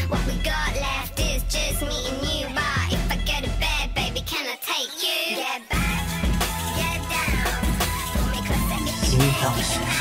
What we got left is just me and you. But if I get a bed, baby, can I take you? Get back, get down. Pull me closer if you 金刚石。